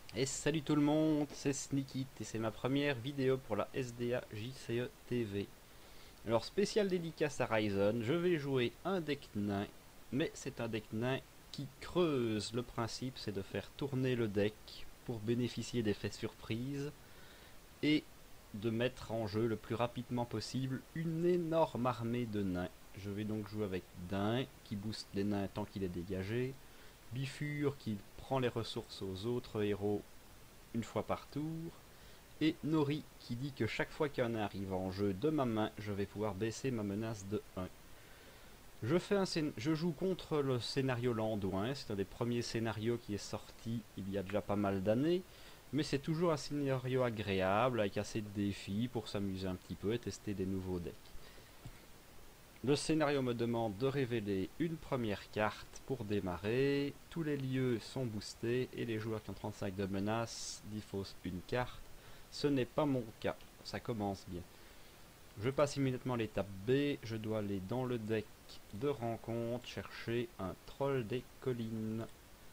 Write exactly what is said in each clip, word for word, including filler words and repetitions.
Et salut tout le monde, c'est Sneakit et c'est ma première vidéo pour la S D A J C E T V. Alors spécial dédicace à Ryzen, je vais jouer un deck nain, mais c'est un deck nain qui creuse. Le principe c'est de faire tourner le deck pour bénéficier d'effets surprises et de mettre en jeu le plus rapidement possible une énorme armée de nains. Je vais donc jouer avec Dain qui booste les nains tant qu'il est dégagé, Bifur qui prend les ressources aux autres héros une fois par tour, et Nori qui dit que chaque fois qu'un nain arrive en jeu de ma main, je vais pouvoir baisser ma menace de un. Je, fais un je joue contre le scénario Landouin, c'est un des premiers scénarios qui est sorti il y a déjà pas mal d'années, mais c'est toujours un scénario agréable avec assez de défis pour s'amuser un petit peu et tester des nouveaux decks. Le scénario me demande de révéler une première carte pour démarrer. Tous les lieux sont boostés et les joueurs qui ont trente-cinq de menace défaussent une carte. Ce n'est pas mon cas, ça commence bien. Je passe immédiatement à l'étape B, je dois aller dans le deck de rencontre chercher un troll des collines.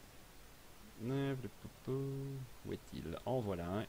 Où est-il? En voilà un.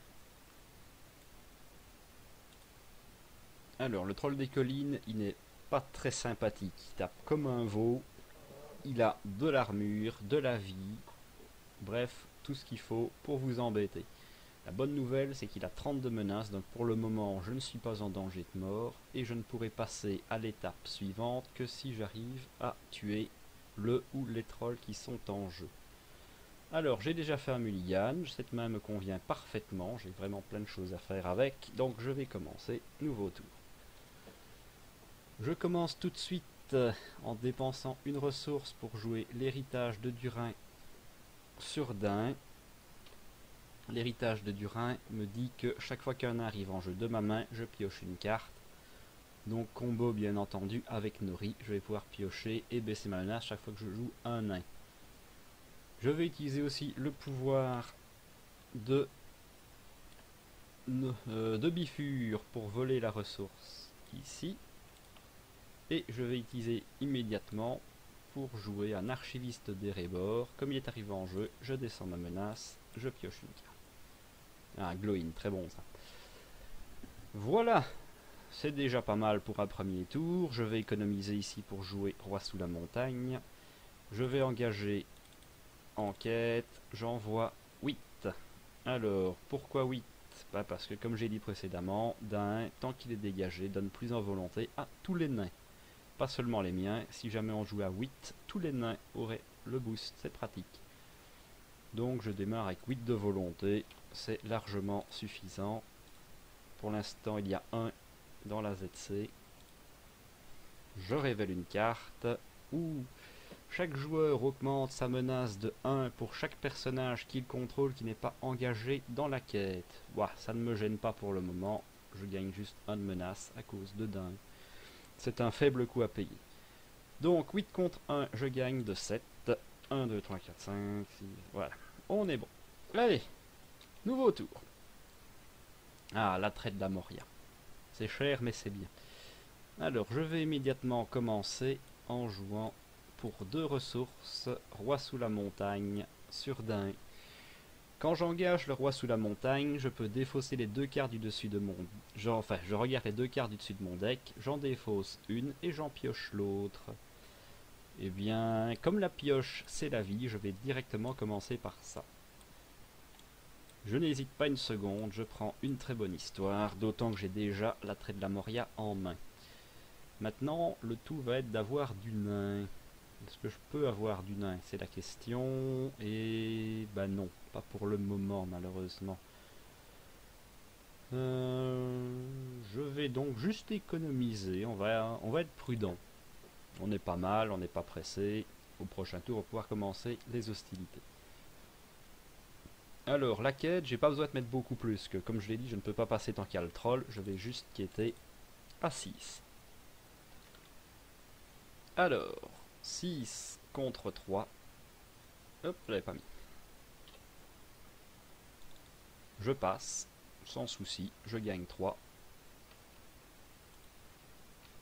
Alors, le troll des collines, il n'est pas très sympathique. Il tape comme un veau. Il a de l'armure, de la vie. Bref, tout ce qu'il faut pour vous embêter. La bonne nouvelle, c'est qu'il a trente de menaces, donc pour le moment, je ne suis pas en danger de mort, et je ne pourrai passer à l'étape suivante que si j'arrive à tuer le ou les trolls qui sont en jeu. Alors, j'ai déjà fait un mulligan, cette main me convient parfaitement, j'ai vraiment plein de choses à faire avec, donc je vais commencer, nouveau tour. Je commence tout de suite euh, en dépensant une ressource pour jouer l'héritage de Durin sur Dain. L'héritage de Durin me dit que chaque fois qu'un nain arrive en jeu de ma main, je pioche une carte. Donc combo bien entendu avec Nori, je vais pouvoir piocher et baisser ma menace chaque fois que je joue un nain. Je vais utiliser aussi le pouvoir de, euh, de Bifur pour voler la ressource ici. Et je vais utiliser immédiatement pour jouer un archiviste d'Erebor. Comme il est arrivé en jeu, je descends ma menace, je pioche une carte. Ah, Glowin, très bon ça. Voilà, c'est déjà pas mal pour un premier tour. Je vais économiser ici pour jouer Roi sous la montagne. Je vais engager enquête. J'envoie huit. Alors, pourquoi huit? Bah parce que comme j'ai dit précédemment, Dain, tant qu'il est dégagé, donne plus en volonté à tous les nains. Pas seulement les miens. Si jamais on jouait à huit, tous les nains auraient le boost. C'est pratique. Donc je démarre avec huit de volonté. C'est largement suffisant. Pour l'instant, il y a un dans la Z C. Je révèle une carte où chaque joueur augmente sa menace de un pour chaque personnage qu'il contrôle qui n'est pas engagé dans la quête. Ouah, ça ne me gêne pas pour le moment. Je gagne juste un de menace à cause de Dain. C'est un faible coût à payer. Donc huit contre un, je gagne de sept. un, deux, trois, quatre, cinq, six. Voilà. On est bon. Allez, nouveau tour. Ah, l'attrait de la Moria. C'est cher, mais c'est bien. Alors, je vais immédiatement commencer en jouant pour deux ressources, Roi sous la montagne, sur Dain. Quand j'engage le Roi sous la montagne, je peux défausser les deux cartes du dessus de mon... Genre, enfin, je regarde les deux cartes du dessus de mon deck, j'en défausse une et j'en pioche l'autre. Eh bien, comme la pioche, c'est la vie, je vais directement commencer par ça. Je n'hésite pas une seconde, je prends une très bonne histoire, d'autant que j'ai déjà l'attrait de la Moria en main. Maintenant, le tout va être d'avoir du nain. Est-ce que je peux avoir du nain? C'est la question. Et bah non, pas pour le moment malheureusement. Euh, je vais donc juste économiser. On va, on va être prudent. On est pas mal, on n'est pas pressé. Au prochain tour, on va pouvoir commencer les hostilités. Alors, la quête, j'ai pas besoin de mettre beaucoup plus, que comme je l'ai dit, je ne peux pas passer tant qu'il y a le troll. Je vais juste quêter à six. Alors, six contre trois. Hop, je l'avais pas mis. Je passe, sans souci, je gagne trois.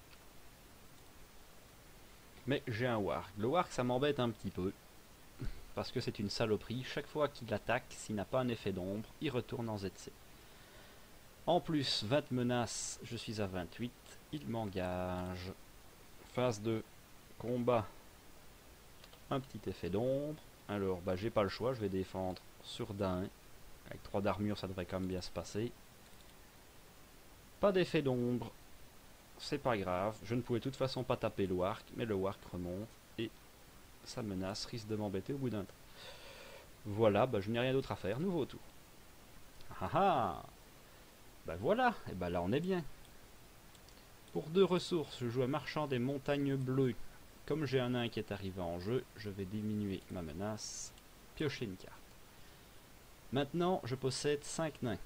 Mais j'ai un warg. Le warg, ça m'embête un petit peu. parce que c'est une saloperie. Chaque fois qu'il attaque, s'il n'a pas un effet d'ombre, il retourne en Z C. En plus, vingt menaces, je suis à vingt-huit. Il m'engage. Phase de combat. Un petit effet d'ombre. Alors, bah, j'ai pas le choix, je vais défendre sur Dain. Avec trois d'armure, ça devrait quand même bien se passer. Pas d'effet d'ombre. C'est pas grave. Je ne pouvais de toute façon pas taper le Wark, mais le Wark remonte. Et sa menace risque de m'embêter au bout d'un temps. Voilà, bah, je n'ai rien d'autre à faire. Nouveau tour. Ah ah. Bah voilà, et bah là on est bien. Pour deux ressources, je joue un marchand des montagnes bleues. Comme j'ai un nain qui est arrivé en jeu, je vais diminuer ma menace, piocher une carte. Maintenant, je possède cinq nains.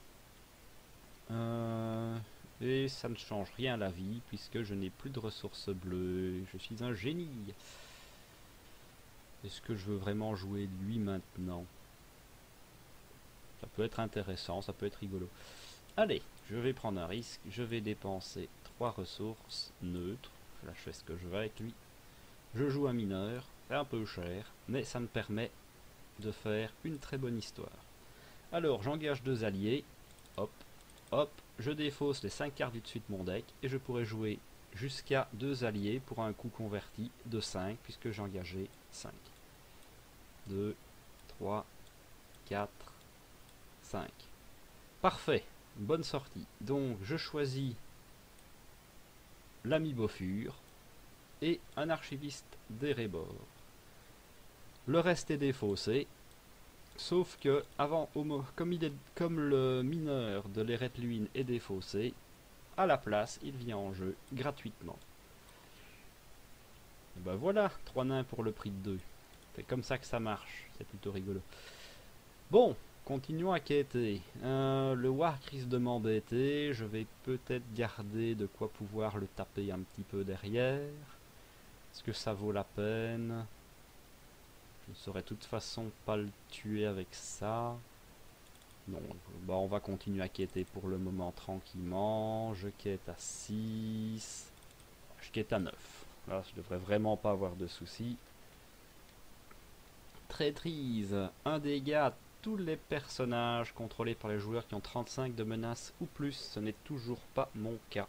Euh, et ça ne change rien à la vie, puisque je n'ai plus de ressources bleues. Je suis un génie. Est-ce que je veux vraiment jouer lui maintenant? Ça peut être intéressant, ça peut être rigolo. Allez, je vais prendre un risque, je vais dépenser trois ressources neutres, là je fais ce que je veux avec lui. Je joue un mineur, c'est un peu cher, mais ça me permet de faire une très bonne histoire. Alors j'engage deux alliés, hop, hop, je défausse les cinq cartes du dessus de mon deck, et je pourrais jouer jusqu'à deux alliés pour un coût converti de cinq, puisque j'ai engagé cinq. deux, trois, quatre, cinq. Parfait! Bonne sortie. Donc je choisis l'ami Bofur et un archiviste d'Erebor. Le reste est défaussé, sauf que avant, comme, il est, comme le mineur de l'Eretluin est défaussé, à la place il vient en jeu gratuitement. Et ben voilà, trois nains pour le prix de deux. C'est comme ça que ça marche, c'est plutôt rigolo. Bon, continuons à quêter. Euh, le Wark risque de m'embêter. Je vais peut-être garder de quoi pouvoir le taper un petit peu derrière. Est-ce que ça vaut la peine? Je ne saurais de toute façon pas le tuer avec ça. Non, bah on va continuer à quêter pour le moment tranquillement. Je quête à six. Je quête à neuf. Là, je devrais vraiment pas avoir de soucis. Traîtrise. Un dégât à tous les personnages contrôlés par les joueurs qui ont trente-cinq de menaces ou plus. Ce n'est toujours pas mon cas.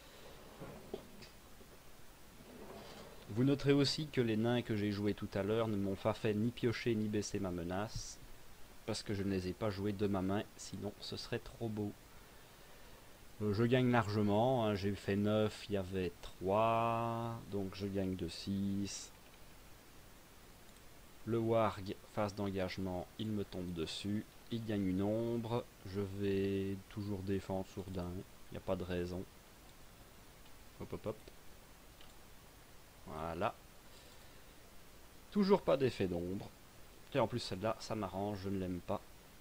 Vous noterez aussi que les nains que j'ai joués tout à l'heure ne m'ont pas fait ni piocher ni baisser ma menace. Parce que je ne les ai pas joués de ma main, sinon ce serait trop beau. Euh, je gagne largement, hein, j'ai fait neuf, il y avait trois, donc je gagne de six. Le Warg, phase d'engagement, il me tombe dessus, il gagne une ombre, je vais toujours défendre sur d'un, il n'y a pas de raison. Hop hop hop. Voilà. Toujours pas d'effet d'ombre. Et en plus celle-là, ça m'arrange, je ne l'aime pas.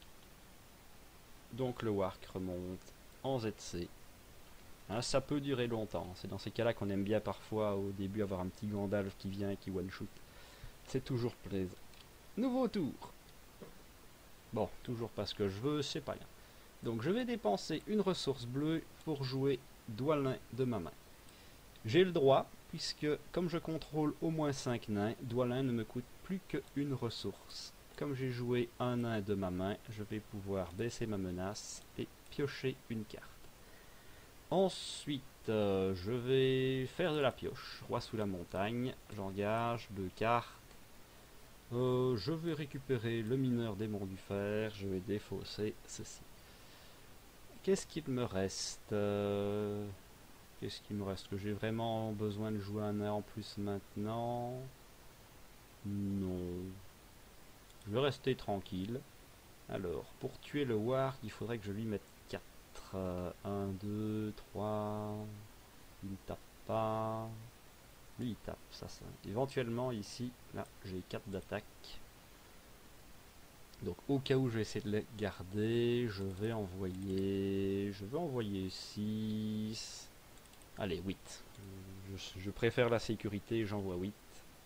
Donc le Wark remonte en Z C. Hein, ça peut durer longtemps. C'est dans ces cas-là qu'on aime bien parfois au début avoir un petit Gandalf qui vient et qui one-shoot. C'est toujours plaisant. Nouveau tour. Bon, toujours pas ce que je veux, c'est pas bien. Donc je vais dépenser une ressource bleue pour jouer Dwalin de ma main. J'ai le droit, puisque comme je contrôle au moins cinq nains, Dwalin ne me coûte plus qu'une ressource. Comme j'ai joué un nain de ma main, je vais pouvoir baisser ma menace et piocher une carte. Ensuite, euh, je vais faire de la pioche. Roi sous la montagne, j'engage deux cartes. Euh, je vais récupérer le mineur démon du fer, je vais défausser ceci. Qu'est-ce qu'il me reste euh, Qu'est-ce qu'il me reste? Que j'ai vraiment besoin de jouer un nain en plus maintenant? Non. Je vais rester tranquille. Alors, pour tuer le Warg, il faudrait que je lui mette quatre. un, deux, trois. Il ne tape pas. Lui, il tape. Ça, ça. Éventuellement, ici, là, j'ai quatre d'attaque. Donc, au cas où je vais essayer de les garder, je vais envoyer... Je vais envoyer six. Allez, huit. Je, je préfère la sécurité, j'envoie huit.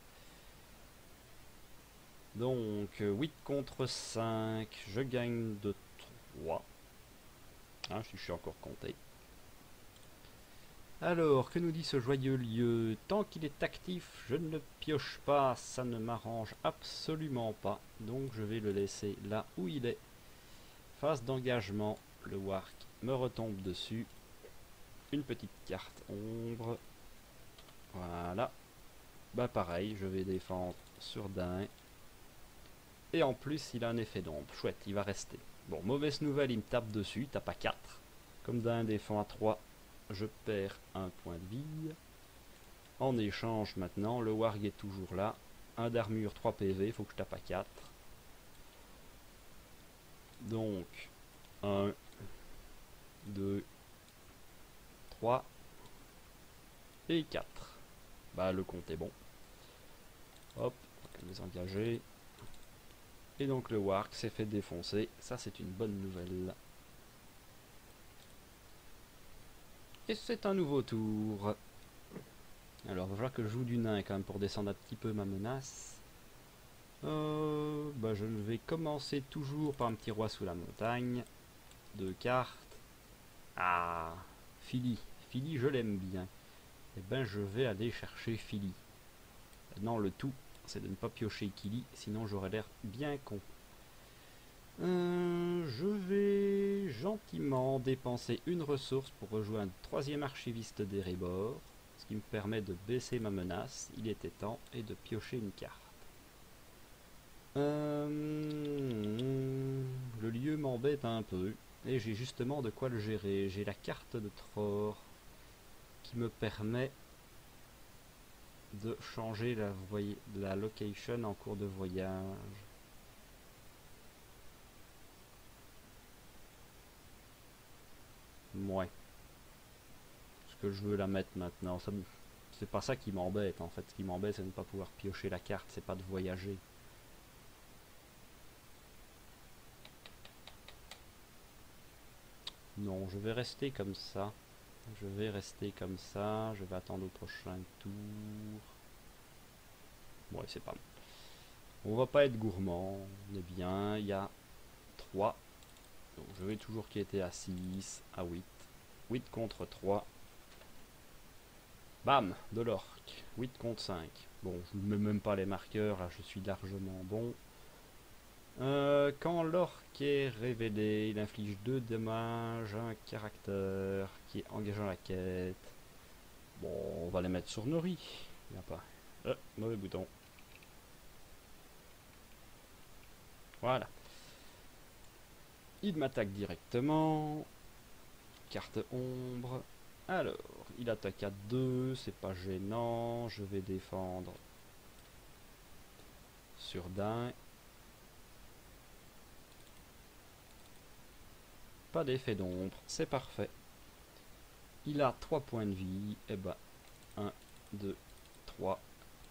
Donc, huit contre cinq, je gagne de trois. Hein, si je suis encore compté. Alors, que nous dit ce joyeux lieu? Tant qu'il est actif, je ne le pioche pas, ça ne m'arrange absolument pas. Donc je vais le laisser là où il est. Phase d'engagement, le Wark me retombe dessus. Une petite carte ombre. Voilà. Bah pareil, je vais défendre sur Dain. Et en plus, il a un effet d'ombre. Chouette, il va rester. Bon, mauvaise nouvelle, il me tape dessus, il tape à quatre. Comme Dain défend à trois, je perds un point de vie. En échange maintenant, le Warg est toujours là. un d'armure, trois P V, il faut que je tape à quatre. Donc, un, deux, trois et quatre. Bah le compte est bon. Hop, on va les engager. Et donc le Warg s'est fait défoncer. Ça c'est une bonne nouvelle. Et c'est un nouveau tour. Alors il va falloir que je joue du nain quand même pour descendre un petit peu ma menace. Euh, bah je vais commencer toujours par un petit roi sous la montagne. Deux cartes. Ah, Philly. Philly je l'aime bien. Et ben je vais aller chercher Philly. Maintenant le tout c'est de ne pas piocher Kili, sinon j'aurais l'air bien con. Euh, je vais gentiment dépenser une ressource pour rejoindre un troisième archiviste d'Erebor, ce qui me permet de baisser ma menace, il était temps, et de piocher une carte. Euh, le lieu m'embête un peu, et j'ai justement de quoi le gérer. J'ai la carte de Tror qui me permet de changer la, la location en cours de voyage. Ouais. Est-ce que je veux la mettre maintenant? Ça, c'est pas ça qui m'embête en fait. Ce qui m'embête c'est de ne pas pouvoir piocher la carte, c'est pas de voyager. Non, je vais rester comme ça. Je vais rester comme ça. Je vais attendre au prochain tour. Ouais, c'est pas bon. On va pas être gourmand. On est bien. Il y a trois. Donc je vais toujours qui était à six, à huit. huit contre trois. Bam, de l'orc. huit contre cinq. Bon, je ne mets même pas les marqueurs, là je suis largement bon. Euh, quand l'orc est révélé, il inflige deux dommages à un caractère qui est engagé dans la quête. Bon, on va les mettre sur Nori. Il n'y a pas. Euh, mauvais bouton. Voilà. Il m'attaque directement. Carte ombre. Alors, il attaque à deux, c'est pas gênant. Je vais défendre sur Dain. Pas d'effet d'ombre, c'est parfait. Il a trois points de vie. Et bah, un, deux, trois.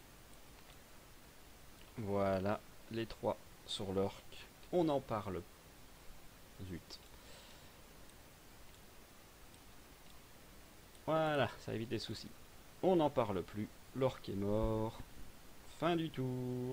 Voilà, les trois sur l'orc. On en parle. Zut. Voilà, ça évite les soucis. On n'en parle plus. L'orc est mort. Fin du tour.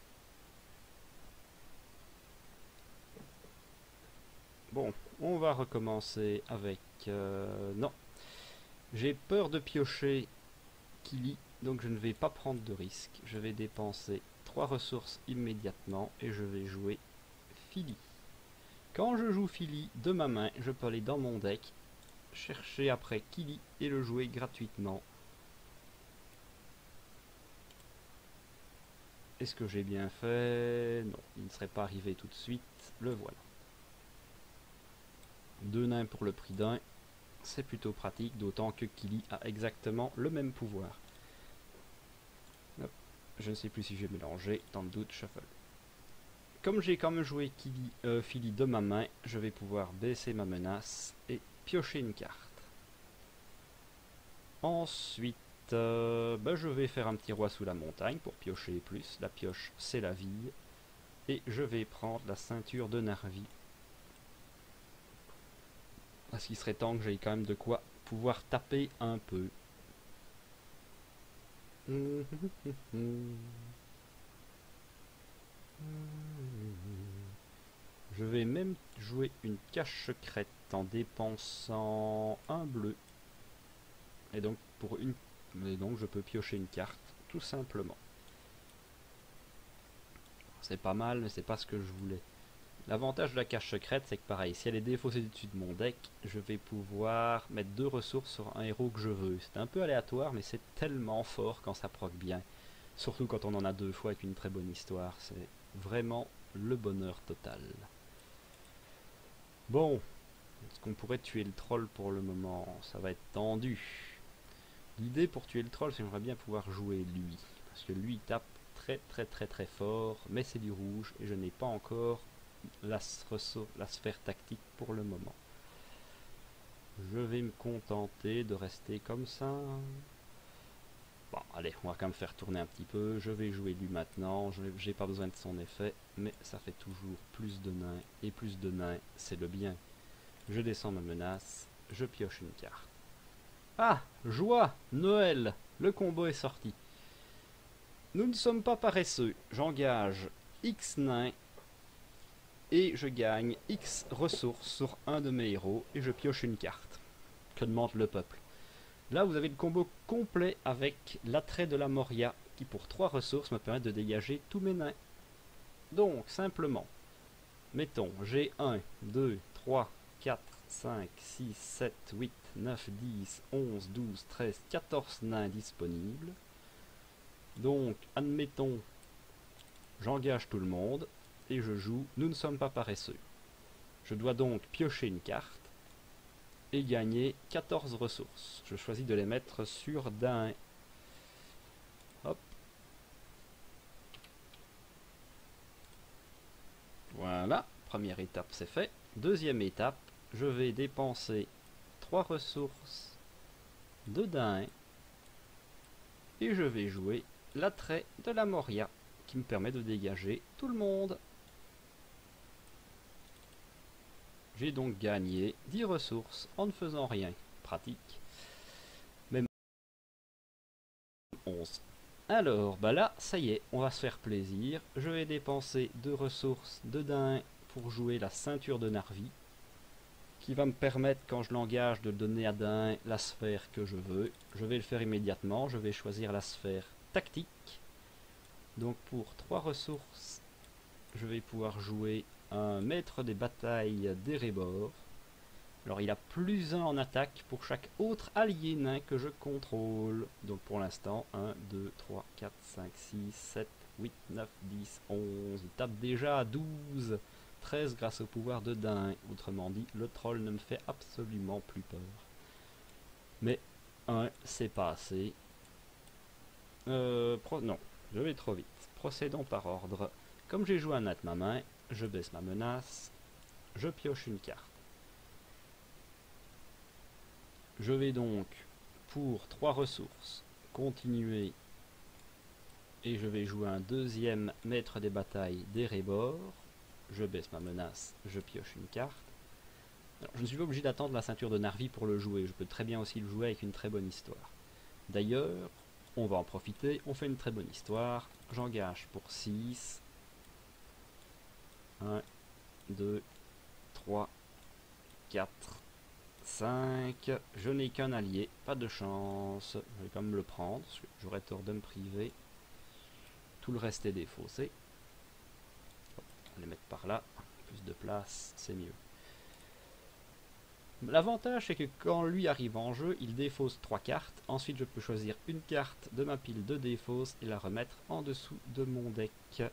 Bon, on va recommencer avec... Euh, non. J'ai peur de piocher Kili, donc je ne vais pas prendre de risque. Je vais dépenser trois ressources immédiatement et je vais jouer Philly. Quand je joue Philly de ma main, je peux aller dans mon deck, chercher après Kili et le jouer gratuitement. Est-ce que j'ai bien fait? Non, il ne serait pas arrivé tout de suite. Le voilà. Deux nains pour le prix d'un. C'est plutôt pratique, d'autant que Kili a exactement le même pouvoir. Hop. Je ne sais plus si j'ai mélangé, tant de doute, shuffle. Comme j'ai quand même joué Kili, euh, Philly de ma main, je vais pouvoir baisser ma menace et piocher une carte. Ensuite, euh, bah, je vais faire un petit roi sous la montagne pour piocher plus. La pioche, c'est la vie. Et je vais prendre la ceinture de Narvi. Parce qu'il serait temps que j'aille quand même de quoi pouvoir taper un peu. Je vais même jouer une cache secrète en dépensant un bleu. Et donc, pour une... et donc je peux piocher une carte, tout simplement. C'est pas mal, mais c'est pas ce que je voulais. L'avantage de la cache secrète, c'est que pareil, si elle est défaussée du dessus de mon deck, je vais pouvoir mettre deux ressources sur un héros que je veux. C'est un peu aléatoire, mais c'est tellement fort quand ça proc bien. Surtout quand on en a deux fois avec une très bonne histoire. C'est vraiment le bonheur total. Bon, est-ce qu'on pourrait tuer le troll pour le moment? Ça va être tendu. L'idée pour tuer le troll, c'est que j'aimerais bien pouvoir jouer lui. Parce que lui, il tape très très très très fort, mais c'est du rouge, et je n'ai pas encore la, la sphère tactique pour le moment. Je vais me contenter de rester comme ça. Bon, allez, on va quand même faire tourner un petit peu. Je vais jouer lui maintenant. Je n'ai pas besoin de son effet, mais ça fait toujours plus de nains. Et plus de nains, c'est le bien. Je descends ma menace. Je pioche une carte. Ah, joie, Noël, le combo est sorti. Nous ne sommes pas paresseux. J'engage X nains et je gagne X ressources sur un de mes héros et je pioche une carte. Que demande le peuple? Là, vous avez le combo complet avec l'attrait de la Moria qui, pour trois ressources, me permet de dégager tous mes nains. Donc, simplement, mettons, j'ai un, deux, trois, quatre, cinq, six, sept, huit, neuf, dix, onze, douze, treize, quatorze nains disponibles. Donc, admettons, j'engage tout le monde et je joue Nous ne sommes pas paresseux. Je dois donc piocher une carte et gagner quatorze ressources. Je choisis de les mettre sur d'un. Hop. Voilà, première étape c'est fait. Deuxième étape, je vais dépenser trois ressources de daim et je vais jouer l'attrait de la Moria qui me permet de dégager tout le monde. J'ai donc gagné dix ressources en ne faisant rien. Pratique. Même onze. Alors, bah là, ça y est, on va se faire plaisir. Je vais dépenser deux ressources de daim pour jouer la ceinture de Narvi, qui va me permettre, quand je l'engage, de donner à daim la sphère que je veux. Je vais le faire immédiatement. Je vais choisir la sphère tactique. Donc pour trois ressources, je vais pouvoir jouer un maître des batailles d'Erebor. Alors il a plus un en attaque pour chaque autre allié nain que je contrôle. Donc pour l'instant, un, deux, trois, quatre, cinq, six, sept, huit, neuf, dix, onze. Il tape déjà à douze, treize grâce au pouvoir de daim. Autrement dit, le troll ne me fait absolument plus peur. Mais un, c'est pas assez. Euh, pro non, je vais trop vite. Procédons par ordre. Comme j'ai joué un nain de ma main, je baisse ma menace. Je pioche une carte. Je vais donc, pour trois ressources, continuer et je vais jouer un deuxième maître des batailles d'Erebor. Je baisse ma menace, je pioche une carte. Alors, je ne suis pas obligé d'attendre la ceinture de Narvi pour le jouer, je peux très bien aussi le jouer avec une très bonne histoire. D'ailleurs, on va en profiter, on fait une très bonne histoire. J'engage pour six. un, deux, trois, quatre, cinq. Je n'ai qu'un allié, pas de chance. Je vais quand même le prendre, parce que j'aurais tort de me priver. Tout le reste est défaussé. On va les mettre par là. Plus de place, c'est mieux. L'avantage, c'est que quand lui arrive en jeu, il défausse trois cartes. Ensuite, je peux choisir une carte de ma pile de défausse et la remettre en dessous de mon deck.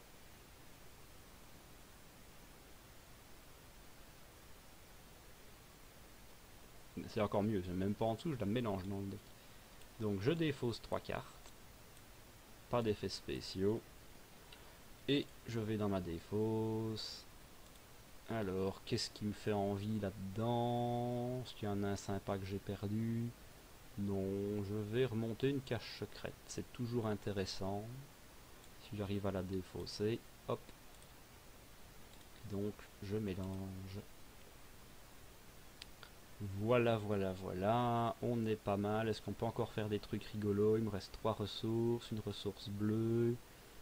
C'est encore mieux, même pas en dessous, je la mélange dans le deck. Donc je défausse trois cartes. Pas d'effets spéciaux. Et je vais dans ma défausse. Alors, qu'est-ce qui me fait envie là-dedans? Est-ce qu'il y a un nain sympa que j'ai perdu? Non, je vais remonter une cache secrète. C'est toujours intéressant. Si j'arrive à la défausser, hop. Donc, je mélange. Voilà, voilà, voilà. On est pas mal. Est-ce qu'on peut encore faire des trucs rigolos? Il me reste trois ressources. Une ressource bleue.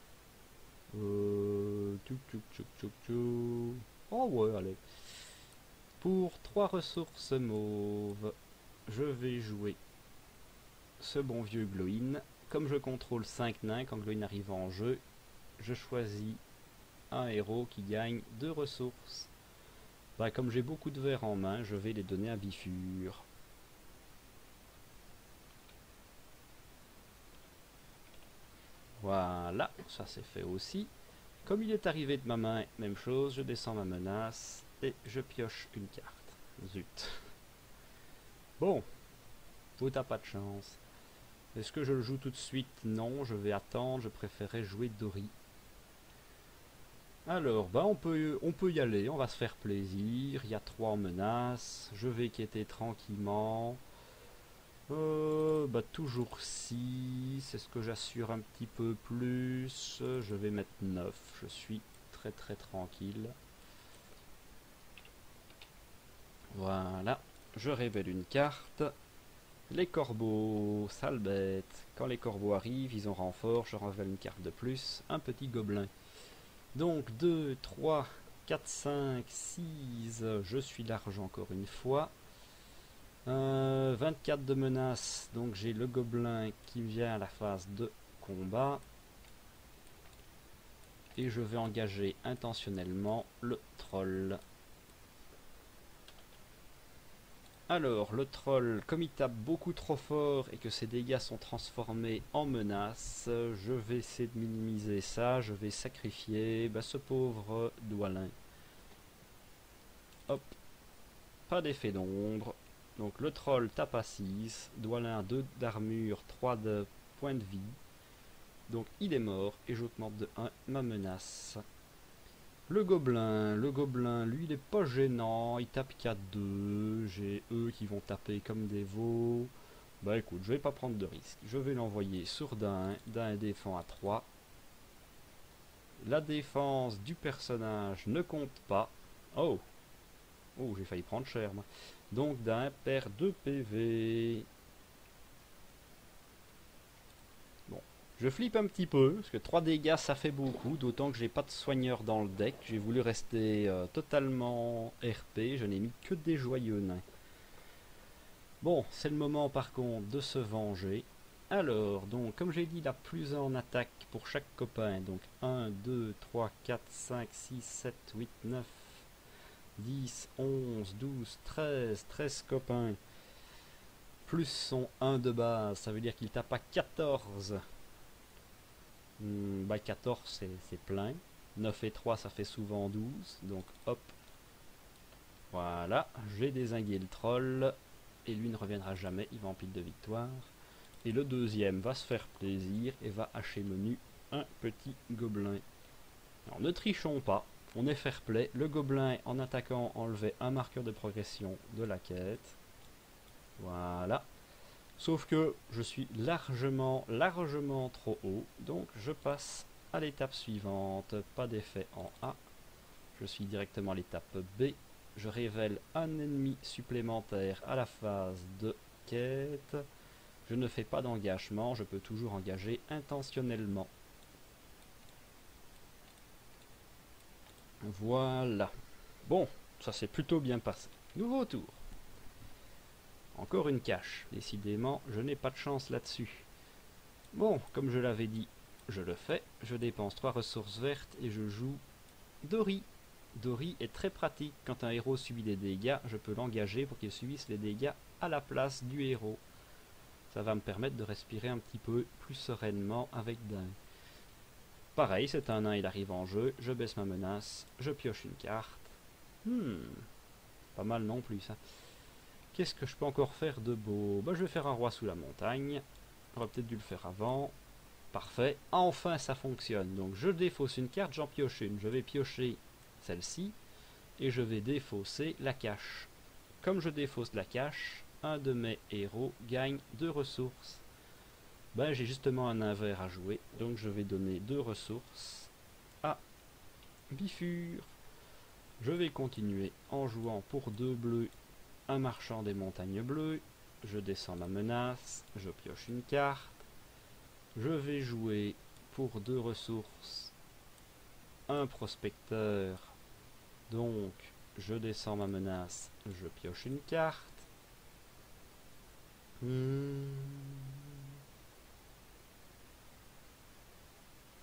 Euh... Tchouk, tchouk, tchouk, tchouk, tchouk. Oh ouais, allez. Pour trois ressources mauves, je vais jouer ce bon vieux Glowin. Comme je contrôle cinq nains, quand Glowin arrive en jeu, je choisis un héros qui gagne deux ressources. Bah, comme j'ai beaucoup de verre en main, je vais les donner à Bifur. Voilà, ça c'est fait aussi. Comme il est arrivé de ma main, même chose, je descends ma menace et je pioche une carte. Zut. Bon, vous t'as pas de chance. Est-ce que je le joue tout de suite? Non, je vais attendre, je préférais jouer Dory. Alors, bah on peut, on peut y aller, on va se faire plaisir. Il y a trois en menace, je vais quêter tranquillement. Euh, bah toujours six, c'est ce que j'assure un petit peu plus. Je vais mettre neuf, je suis très très tranquille. Voilà, je révèle une carte. Les corbeaux, sale bête. Quand les corbeaux arrivent, ils ont renfort, je révèle une carte de plus. Un petit gobelin. Donc deux, trois, quatre, cinq, six, je suis large encore une fois. Euh, vingt-quatre de menace, donc j'ai le gobelin qui vient à la phase de combat. Et je vais engager intentionnellement le troll. Alors, le troll, comme il tape beaucoup trop fort et que ses dégâts sont transformés en menaces, je vais essayer de minimiser ça. Je vais sacrifier bah, ce pauvre Dwalin. Hop, pas d'effet d'ombre. Donc le troll tape à six, Dwalin a deux d'armure, trois de points de vie. Donc il est mort et j'augmente de un ma menace. Le gobelin, le gobelin, lui il est pas gênant, il tape qu'à deux, j'ai eux qui vont taper comme des veaux. Bah écoute, je vais pas prendre de risque, je vais l'envoyer sur Dain, Dain défend à trois. La défense du personnage ne compte pas. Oh, oh j'ai failli prendre cher moi. Donc Dain perd deux P V. Bon, je flippe un petit peu, parce que trois dégâts ça fait beaucoup, d'autant que j'ai pas de soigneur dans le deck. J'ai voulu rester euh, totalement R P, je n'ai mis que des joyeux nains. Bon, c'est le moment par contre de se venger. Alors, donc, comme j'ai dit, il a plus un en attaque pour chaque copain. Donc un, deux, trois, quatre, cinq, six, sept, huit, neuf, dix, onze, douze, treize, treize copains. Plus son un de base, ça veut dire qu'il tape à quatorze. Hmm, bah quatorze c'est plein. neuf et trois ça fait souvent douze. Donc hop. Voilà, j'ai dézingué le troll. Et lui ne reviendra jamais, il va en pile de victoire. Et le deuxième va se faire plaisir et va hacher menu un petit gobelin. Alors ne trichons pas, on est fair play. Le gobelin en attaquant enlevait un marqueur de progression de la quête. Voilà. Sauf que je suis largement, largement trop haut. Donc je passe à l'étape suivante. Pas d'effet en A. Je suis directement à l'étape B. Je révèle un ennemi supplémentaire à la phase de quête. Je ne fais pas d'engagement. Je peux toujours engager intentionnellement. Voilà. Bon, ça s'est plutôt bien passé. Nouveau tour. Encore une cache. Décidément, je n'ai pas de chance là-dessus. Bon, comme je l'avais dit, je le fais. Je dépense trois ressources vertes et je joue Dory. Dory est très pratique. Quand un héros subit des dégâts, je peux l'engager pour qu'il subisse les dégâts à la place du héros. Ça va me permettre de respirer un petit peu plus sereinement avec Dain. Pareil, c'est un nain, il arrive en jeu. Je baisse ma menace. Je pioche une carte. Hmm, pas mal non plus ça. Qu'est-ce que je peux encore faire de beau? Bah, je vais faire un roi sous la montagne. J'aurais peut-être dû le faire avant. Parfait. Enfin, ça fonctionne. Donc, je défausse une carte, j'en pioche une. Je vais piocher celle-ci. Et je vais défausser la cache. Comme je défausse la cache, un de mes héros gagne deux ressources. Ben, j'ai justement un nain vert à jouer. Donc, je vais donner deux ressources à Bifur. Je vais continuer en jouant pour deux bleus. Un marchand des montagnes bleues, je descends ma menace, je pioche une carte, je vais jouer pour deux ressources un prospecteur, donc je descends ma menace, je pioche une carte. Hmm.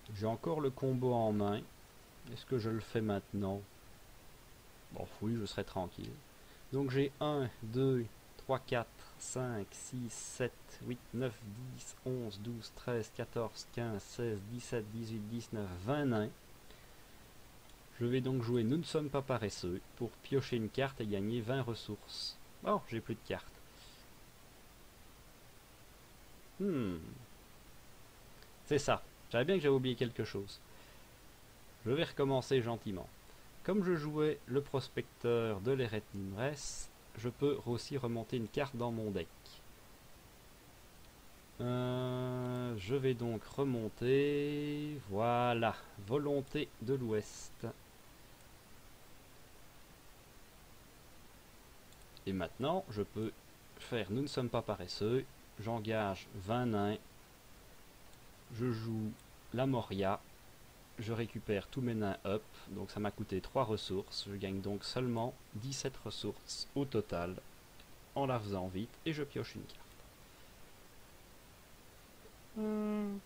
J'ai encore le combo en main. Est-ce que je le fais maintenant? Bon, oui, je serai tranquille. Donc j'ai un, deux, trois, quatre, cinq, six, sept, huit, neuf, dix, onze, douze, treize, quatorze, quinze, seize, dix-sept, dix-huit, dix-neuf, vingt nains. Je vais donc jouer Nous ne sommes pas paresseux pour piocher une carte et gagner vingt ressources. Oh, j'ai plus de cartes. Hmm. C'est ça. J'avais bien que j'avais oublié quelque chose. Je vais recommencer gentiment. Comme je jouais le prospecteur de l'Eret Nimres, je peux aussi remonter une carte dans mon deck. Euh, je vais donc remonter... Voilà, Volonté de l'Ouest. Et maintenant, je peux faire Nous ne sommes pas paresseux. J'engage vingt nains. Je joue la Moria. Je récupère tous mes nains up. Donc ça m'a coûté trois ressources. Je gagne donc seulement dix-sept ressources au total. En la faisant vite. Et je pioche une carte. Hum,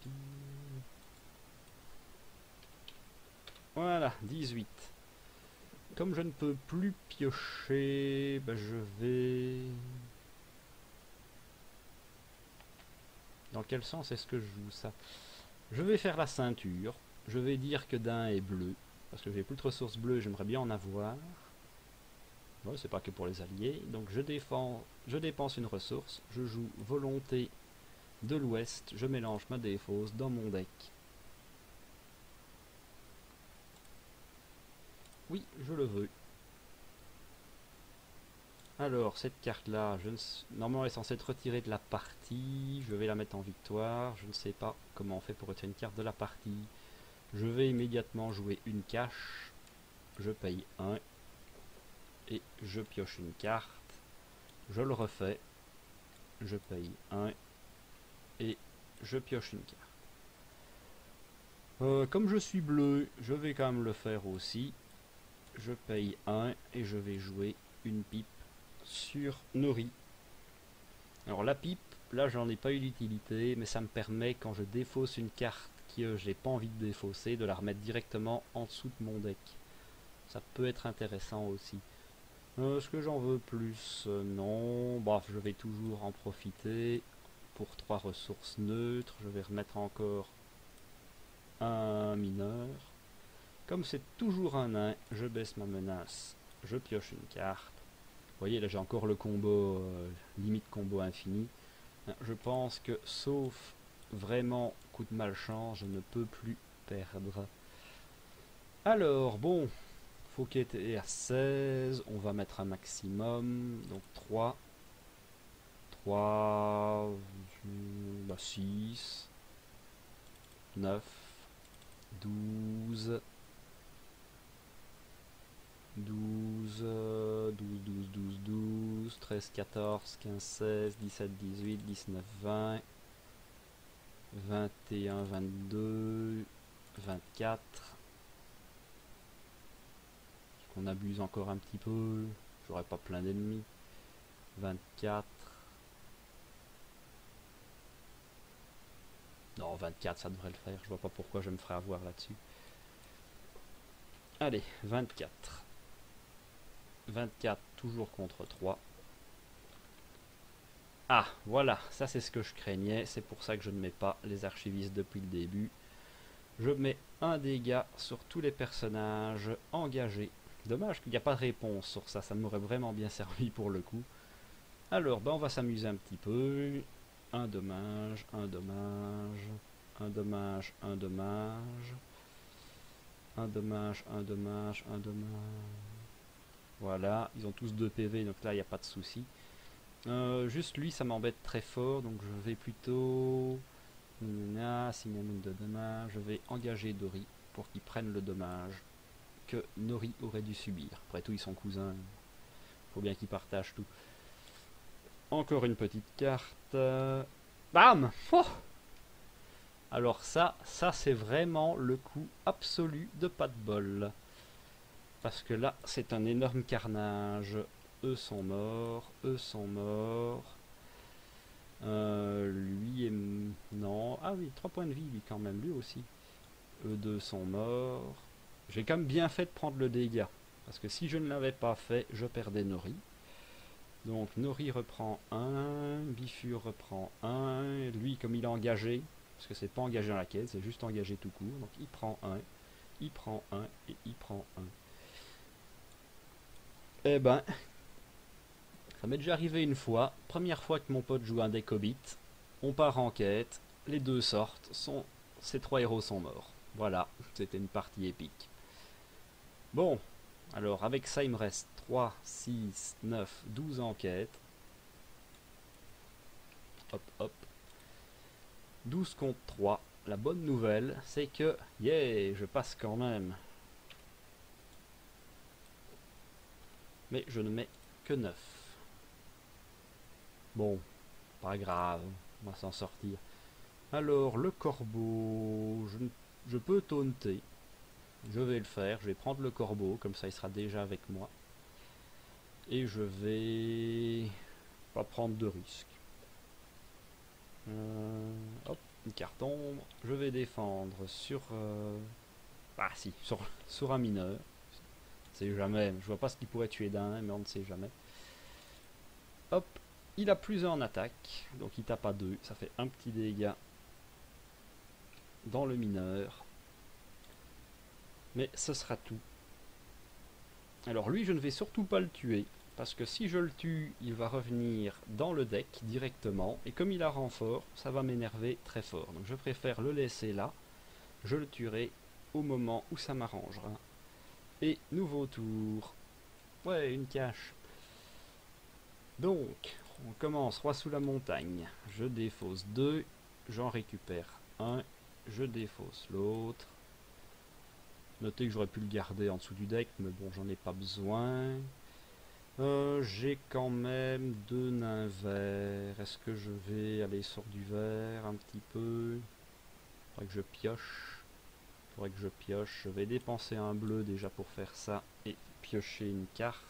voilà, dix-huit. Comme je ne peux plus piocher, ben je vais... Dans quel sens est-ce que je joue ça? Je vais faire la ceinture. Je vais dire que d'un est bleu. Parce que j'ai plus de ressources bleues, j'aimerais bien en avoir. Ouais, c'est pas que pour les alliés. Donc je défends, je dépense une ressource. Je joue Volonté de l'Ouest. Je mélange ma défausse dans mon deck. Oui, je le veux. Alors, cette carte-là, je ne... normalement elle est censée être retirée de la partie. Je vais la mettre en victoire. Je ne sais pas comment on fait pour retirer une carte de la partie. Je vais immédiatement jouer une cache. Je paye un. Et je pioche une carte. Je le refais. Je paye un. Et je pioche une carte. Euh, comme je suis bleu, je vais quand même le faire aussi. Je paye un. Et je vais jouer une pipe sur Nori. Alors la pipe, là j'en ai pas eu d'utilité, mais ça me permet quand je défausse une carte que j'ai pas envie de défausser, de la remettre directement en dessous de mon deck. Ça peut être intéressant aussi. Euh, Est-ce que j'en veux plus? euh, Non. Bah, je vais toujours en profiter pour trois ressources neutres. Je vais remettre encore un mineur. Comme c'est toujours un nain, je baisse ma menace. Je pioche une carte. Vous voyez, là j'ai encore le combo, euh, limite combo infini. Je pense que, sauf vraiment coup de malchance, je ne peux plus perdre. Alors, bon, Fouquet est à seize, on va mettre un maximum, donc trois. trois, bah six, neuf, douze, douze, douze, douze, douze, douze, treize, quatorze, quinze, seize, dix-sept, dix-huit, dix-neuf, vingt, vingt et un, vingt-deux, vingt-quatre. Est-ce qu'on abuse encore un petit peu? J'aurais pas plein d'ennemis. vingt-quatre. Non, vingt-quatre, ça devrait le faire. Je vois pas pourquoi je me ferais avoir là-dessus. Allez, vingt-quatre. vingt-quatre, toujours contre trois. Ah, voilà, ça c'est ce que je craignais. C'est pour ça que je ne mets pas les archivistes depuis le début. Je mets un dégât sur tous les personnages engagés. Dommage qu'il n'y a pas de réponse sur ça. Ça m'aurait vraiment bien servi pour le coup. Alors, ben on va s'amuser un petit peu. Un dommage, un dommage, un dommage, un dommage. Un dommage, un dommage, un dommage. Voilà, ils ont tous deux P V, donc là il n'y a pas de souci. Euh, juste lui, ça m'embête très fort, donc je vais plutôt... Nina, Cinnamon de dommage. Je vais engager Dori pour qu'il prenne le dommage que Nori aurait dû subir. Après tout, ils sont cousins. Faut bien qu'ils partagent tout. Encore une petite carte. Bam! Oh, alors ça, ça c'est vraiment le coup absolu de pas de bol. Parce que là, c'est un énorme carnage. Eux sont morts, eux sont morts. Euh, lui est... Non. Ah oui, trois points de vie, lui, quand même, lui aussi. eux deux sont morts. J'ai quand même bien fait de prendre le dégât, parce que si je ne l'avais pas fait, je perdais Nori. Donc Nori reprend un, Bifur reprend un, lui comme il est engagé, parce que c'est pas engagé dans la quête, c'est juste engagé tout court, donc il prend un, il prend un et il prend un. Eh ben, ça m'est déjà arrivé une fois, première fois que mon pote joue un deck Hobbit, on part en quête, les deux sortent, sont, ces trois héros sont morts. Voilà, c'était une partie épique. Bon, alors avec ça il me reste trois, six, neuf, douze enquêtes. Hop hop. douze contre trois. La bonne nouvelle, c'est que, yeah, je passe quand même. Mais je ne mets que neuf. Bon, pas grave, on va s'en sortir. Alors, le corbeau, je, je peux taunter. Je vais le faire, je vais prendre le corbeau, comme ça il sera déjà avec moi. Et je vais pas prendre de risque. Euh, hop, une carte ombre. Je vais défendre sur... Euh... Ah si, sur, sur un mineur. On ne sait jamais, je vois pas ce qu'il pourrait tuer d'un, mais on ne sait jamais. Hop, il a plus un en attaque, donc il tape à deux, ça fait un petit dégât dans le mineur. Mais ce sera tout. Alors lui, je ne vais surtout pas le tuer, parce que si je le tue, il va revenir dans le deck directement, et comme il a renfort, ça va m'énerver très fort. Donc je préfère le laisser là, je le tuerai au moment où ça m'arrangera. Et nouveau tour. Ouais, une cache. Donc, on commence roi sous la montagne. Je défausse deux, j'en récupère un, je défausse l'autre. Notez que j'aurais pu le garder en dessous du deck, mais bon, j'en ai pas besoin. Euh, J'ai quand même deux nains verts. Est-ce que je vais aller sur du vert un petit peu? Faudrait que je pioche. Faudrait que je pioche. Je vais dépenser un bleu déjà pour faire ça et piocher une carte.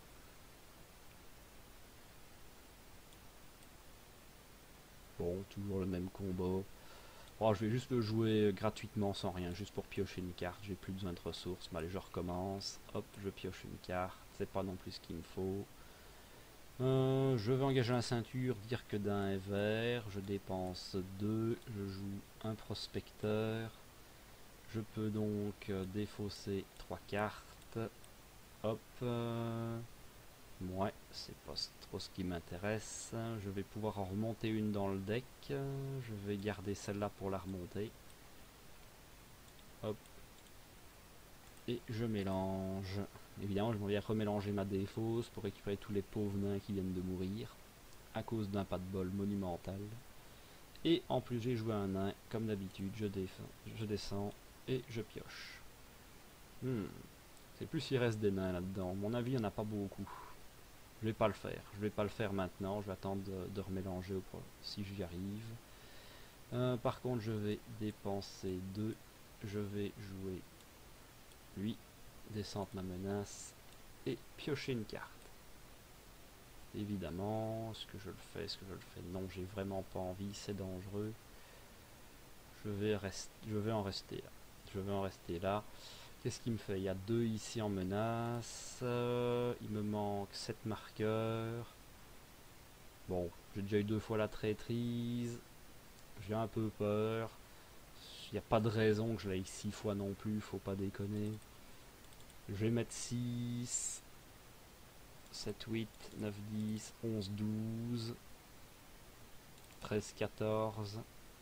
Bon, toujours le même combo. Oh, je vais juste le jouer gratuitement sans rien, juste pour piocher une carte. J'ai plus besoin de ressources. Bah, allez, je recommence. Hop, je pioche une carte. C'est pas non plus ce qu'il me faut. Euh, je vais engager la ceinture, dire que d'un est vert. Je dépense deux. Je joue un prospecteur. Je peux donc euh, défausser trois cartes. Hop. Euh, ouais, c'est pas trop ce qui m'intéresse. Je vais pouvoir en remonter une dans le deck. Je vais garder celle-là pour la remonter. Hop. Et je mélange. Évidemment, je m'en viens remélanger ma défausse pour récupérer tous les pauvres nains qui viennent de mourir. À cause d'un pas de bol monumental. Et en plus, j'ai joué un nain. Comme d'habitude, je, je descends et je pioche. Hmm. C'est plus s'il reste des nains là-dedans. À mon avis, il n'y en a pas beaucoup. Je vais pas le faire. Je vais pas le faire maintenant. Je vais attendre de, de remélanger au pro si j'y arrive. Euh, par contre, je vais dépenser deux. Je vais jouer lui, descendre ma menace et piocher une carte. Évidemment, est-ce que je le fais? Est-ce que je le fais? Non, j'ai vraiment pas envie. C'est dangereux. Je vais rester. Je vais en rester là. Je vais en rester là. Qu'est-ce qu'il me fait? Il y a deux ici en menace. Euh, il me manque sept marqueurs. Bon, j'ai déjà eu deux fois la traîtrise. J'ai un peu peur. Il n'y a pas de raison que je l'aille six fois non plus. Faut pas déconner. Je vais mettre six, sept, huit, neuf, dix, onze, douze, treize, quatorze.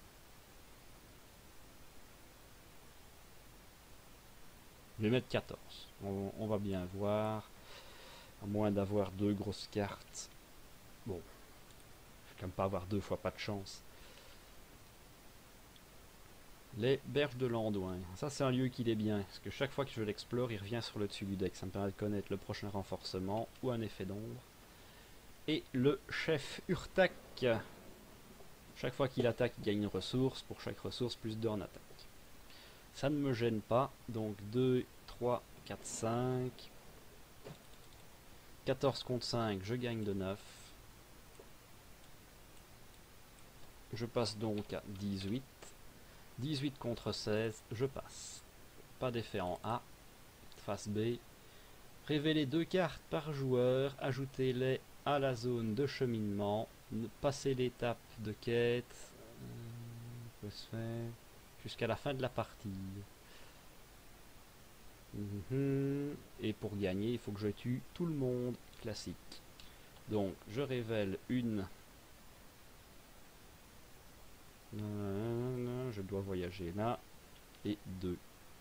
Je vais mettre quatorze. On, on va bien voir. À moins d'avoir deux grosses cartes. Bon. Je vais quand même pas avoir deux fois pas de chance. Les berges de l'Andouin. Ça, c'est un lieu qui est bien. Parce que chaque fois que je l'explore, il revient sur le dessus du deck. Ça me permet de connaître le prochain renforcement ou un effet d'ombre. Et le chef Urtak. Chaque fois qu'il attaque, il gagne une ressource. Pour chaque ressource, plus deux en attaque. Ça ne me gêne pas. Donc deux, trois, quatre, cinq. quatorze contre cinq, je gagne de neuf. Je passe donc à dix-huit. dix-huit contre seize, je passe. Pas d'effet en A. Face B. Révélez deux cartes par joueur, ajoutez-les à la zone de cheminement, passez l'étape de quête, euh, peut se faire jusqu'à la fin de la partie. Mmh. Et pour gagner, il faut que je tue tout le monde, classique. Donc, je révèle une. Je dois voyager là. Et deux.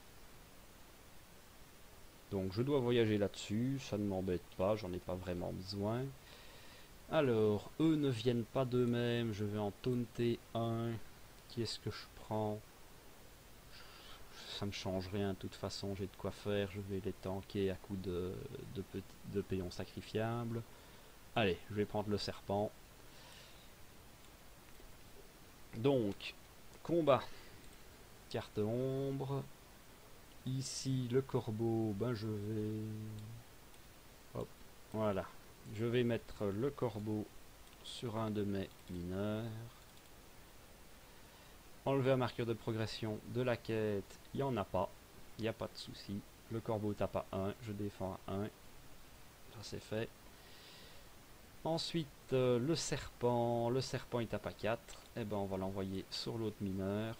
Donc, je dois voyager là-dessus. Ça ne m'embête pas, j'en ai pas vraiment besoin. Alors, eux ne viennent pas d'eux-mêmes. Je vais en taunter un. Qui est-ce que je prends? Ça me change rien, de toute façon, j'ai de quoi faire. Je vais les tanker à coups de, de, petits, de péons sacrifiables. Allez, je vais prendre le serpent. Donc, combat. Carte ombre. Ici, le corbeau, ben je vais... Hop, voilà. Je vais mettre le corbeau sur un de mes mineurs. Enlever un marqueur de progression de la quête, il n'y en a pas. Il n'y a pas de souci. Le corbeau tape à un, je défends à un. Ça c'est fait. Ensuite, euh, le serpent. Le serpent il tape à quatre. Et ben on va l'envoyer sur l'autre mineur.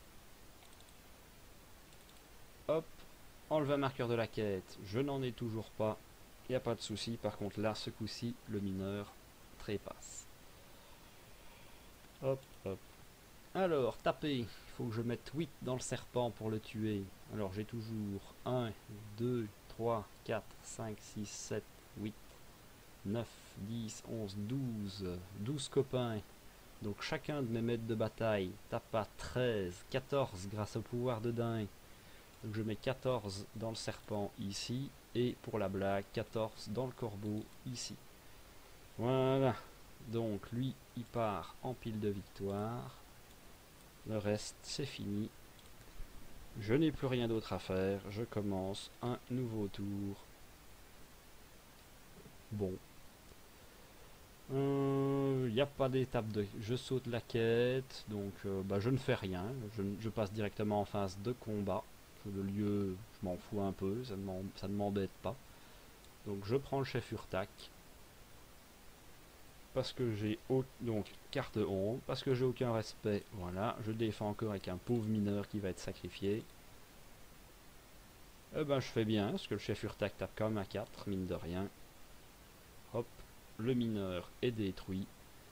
Hop. Enlever un marqueur de la quête. Je n'en ai toujours pas. Il n'y a pas de souci. Par contre là, ce coup-ci, le mineur trépasse. Hop, hop. Alors, taper. Il faut que je mette huit dans le serpent pour le tuer. Alors j'ai toujours un, deux, trois, quatre, cinq, six, sept, huit, neuf, dix, onze, douze. douze copains. Donc chacun de mes maîtres de bataille tape à treize, quatorze grâce au pouvoir de dingue. Donc je mets quatorze dans le serpent ici. Et pour la blague, quatorze dans le corbeau ici. Voilà. Donc lui, il part en pile de victoire. Le reste, c'est fini. Je n'ai plus rien d'autre à faire. Je commence un nouveau tour. Bon. Il euh, n'y a pas d'étape de... Je saute la quête. Donc, euh, bah, je ne fais rien. Je, je passe directement en phase de combat. Le lieu, je m'en fous un peu. Ça ne, ça ne m'embête pas. Donc, je prends le chef Urtak. Parce que j'ai donc carte ombre, parce que j'ai aucun respect, voilà, je défends encore avec un pauvre mineur qui va être sacrifié. Eh ben je fais bien, parce que le chef Urtak tape quand même à quatre, mine de rien. Hop, le mineur est détruit.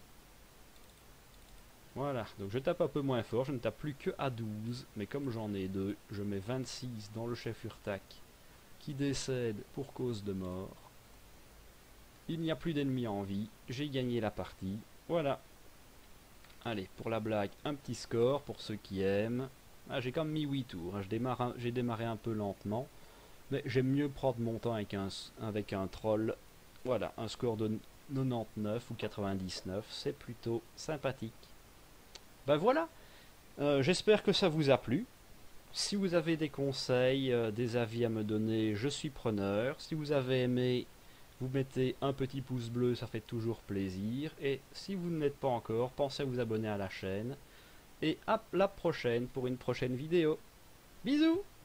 Voilà, donc je tape un peu moins fort, je ne tape plus que à douze, mais comme j'en ai deux, je mets vingt-six dans le chef Urtak, qui décède pour cause de mort. Il n'y a plus d'ennemis en vie, j'ai gagné la partie, voilà. Allez, pour la blague, un petit score pour ceux qui aiment. Ah, j'ai quand même mis huit tours, hein. J'ai démarré un peu lentement, mais j'aime mieux prendre mon temps avec un, avec un troll. Voilà, un score de quatre-vingt-dix-neuf ou quatre-vingt-dix-neuf, c'est plutôt sympathique. Ben voilà, euh, j'espère que ça vous a plu. Si vous avez des conseils, euh, des avis à me donner, je suis preneur. Si vous avez aimé, vous mettez un petit pouce bleu, ça fait toujours plaisir. Et si vous ne l'êtes pas encore, pensez à vous abonner à la chaîne. Et à la prochaine pour une prochaine vidéo. Bisous!